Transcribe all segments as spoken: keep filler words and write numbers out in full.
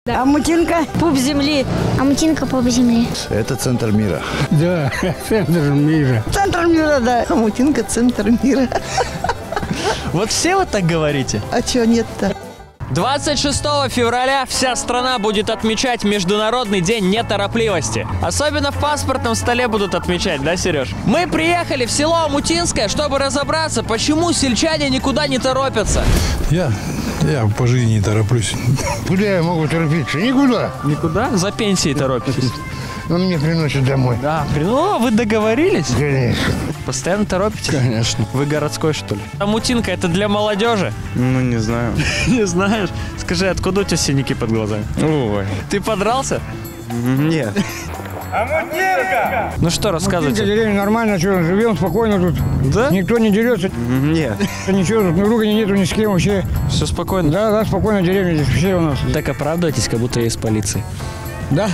Амутинка – пуп земли. Амутинка – пуп земли. Это центр мира. Да, центр мира. Центр мира, да. Амутинка – центр мира. Вот все вот так говорите? А чё нет-то? двадцать шестого февраля вся страна будет отмечать Международный день неторопливости. Особенно в паспортном столе будут отмечать, да, Сереж? Мы приехали в село Амутинское, чтобы разобраться, почему сельчане никуда не торопятся. Я, я по жизни не тороплюсь. Куда я могу торопиться? Никуда. Никуда? За пенсией торопитесь? Он мне приносит домой. Да, ну, вы договорились? Конечно. Постоянно торопитесь? Конечно. Вы городской, что ли? Амутинка, это для молодежи? Ну, не знаю. Не знаешь? Скажи, откуда у тебя синяки под глазами? Ой. Ты подрался? Нет. Амутинка! Ну что, рассказывайте. Деревня нормально, что, живем спокойно тут. Да? Никто не дерется. Нет. Ничего, тут ругани нету ни с кем вообще. Все спокойно? Да, да, спокойно деревня здесь вообще у нас. Так оправдывайтесь, как будто я из полиции. Да?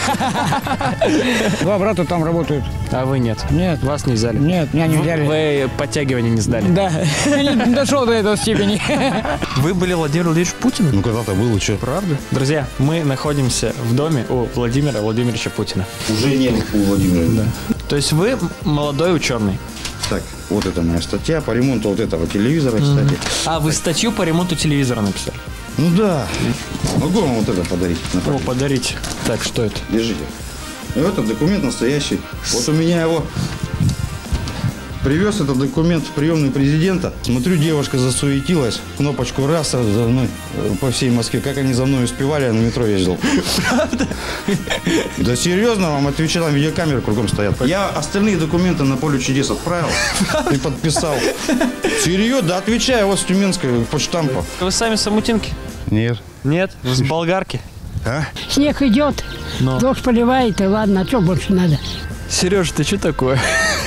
Два брата там работают. А вы нет? Нет. Вас не взяли? Нет, меня не взяли. Вы подтягивание не сдали? Да. Я не дошел до этого степени. Вы были Владимир Владимирович Путин? Ну, когда-то было, что? Правда? Друзья, мы находимся в доме у Владимира Владимировича Путина. Уже не у Владимира. Да. То есть вы молодой ученый? Так, вот это моя статья по ремонту вот этого телевизора, кстати. А, вы статью по ремонту телевизора написали? Ну да. Могу вам вот это подарить? О, подарите. Так, что это? Держите. И этот документ настоящий. Вот у меня его привез этот документ в приемную президента. Смотрю, девушка засуетилась. Кнопочку раз за мной по всей Москве. Как они за мной успевали, я на метро ездил. Правда? Да серьезно вам отвечаю, там видеокамеры кругом стоят. Я остальные документы на поле чудес отправил и подписал. Серьезно? Да отвечаю, вот с Тюменской почтампа. Вы сами с Амутинки? Нет. Нет? Вы с болгарки? А? Снег идет, Но. дождь поливает, и ладно, а что больше надо? Сереж, ты что такое?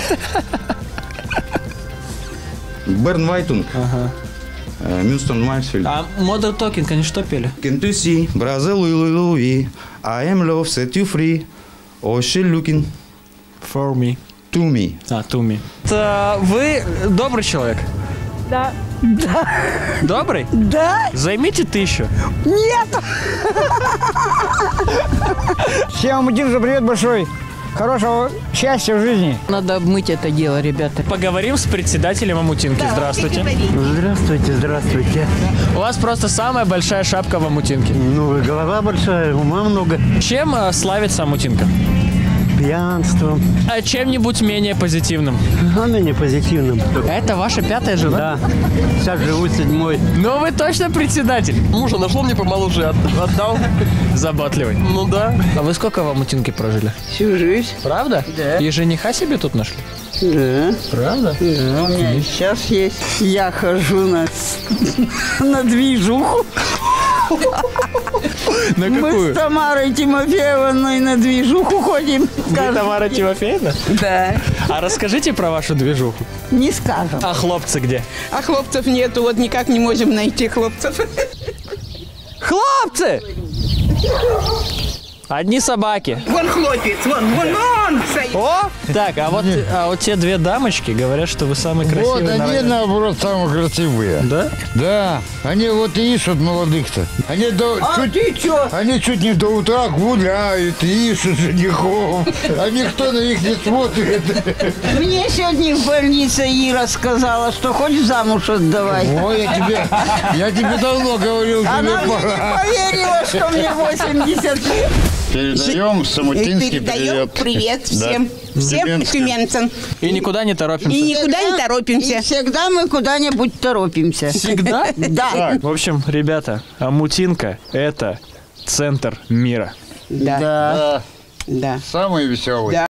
Берн Вайтунг. Ага. Мюнстон Мальсфельд. А Modern Talking, они что пели? Can you see, Brazil, Louis, I am love, set you free, oh, she looking For me. to me. А, to me. Это вы добрый человек? Да. Да. Добрый? Да? Займите тысячу. Нет! Всем Амутинцам привет большой. Хорошего счастья в жизни. Надо обмыть это дело, ребята. Поговорим с председателем Амутинки. Здравствуйте. Здравствуйте, здравствуйте. У вас просто самая большая шапка в Амутинке. Ну, голова большая, ума много. Чем э, славится Амутинка? Пьянством. А чем-нибудь менее позитивным? А менее позитивным. Это ваша пятая жена? Да. Сейчас живу седьмой. Ну вы точно председатель. Мужа нашел мне помоложе, от- отдал. Заботливый. Ну да. А вы сколько в Амутинке прожили? Всю жизнь. Правда? Да. И жениха себе тут нашли? Да. Правда? Да, у меня сейчас есть. Я хожу на, на движуху. На Мы какую? с Тамарой Тимофеевной на движуху ходим. Вы Тамара Тимофеевна? Да. А расскажите про вашу движуху. Не скажем. А хлопцы где? А хлопцев нету, вот никак не можем найти хлопцев. Хлопцы! Одни собаки. Вон хлопец, вон, вон, вон стоит. О! Так, а вот, а вот те две дамочки говорят, что вы самые красивые. Вот на они, районе. наоборот, самые красивые. Да? Да. Они вот и ищут молодых-то. Они, до, А чуть, ты чё? они чуть не до утра гуляют, ищут женихов. А никто на них не смотрит. Мне сегодня в больнице Ира сказала, что хочешь замуж отдавать. Ой, я тебе, я тебе давно говорил, тебе Она мне пора. не поверила, что мне восемьдесят лет. Передаем Самутинский Передаем привет. привет всем, Да. всем Тюменским. тюменцам. И никуда не торопимся. И никуда не торопимся. И всегда мы куда-нибудь торопимся. Всегда? Да. В общем, ребята, Амутинка – это центр мира. Да, Да. да. Самый веселый. Да.